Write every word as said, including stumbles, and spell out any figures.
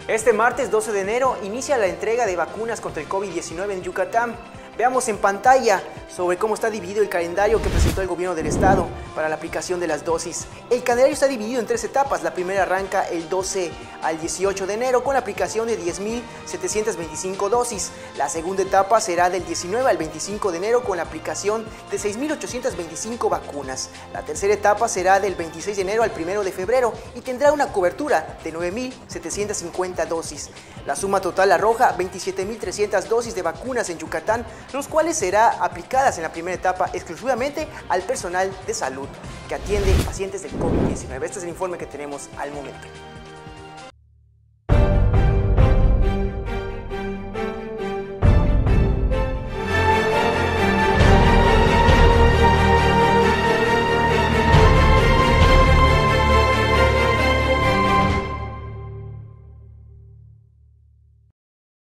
Este martes doce de enero inicia la entrega de vacunas contra el COVID diecinueve en Yucatán. Veamos en pantalla sobre cómo está dividido el calendario que presentó el gobierno del estado para la aplicación de las dosis. El calendario está dividido en tres etapas. La primera arranca el doce al dieciocho de enero con la aplicación de diez mil setecientas veinticinco dosis. La segunda etapa será del diecinueve al veinticinco de enero con la aplicación de seis mil ochocientas veinticinco vacunas. La tercera etapa será del veintiséis de enero al primero de febrero y tendrá una cobertura de nueve mil setecientas cincuenta dosis. La suma total arroja veintisiete mil trescientas dosis de vacunas en Yucatán, los cuales serán aplicadas en la primera etapa exclusivamente al personal de salud que atiende pacientes del COVID diecinueve. Este es el informe que tenemos al momento.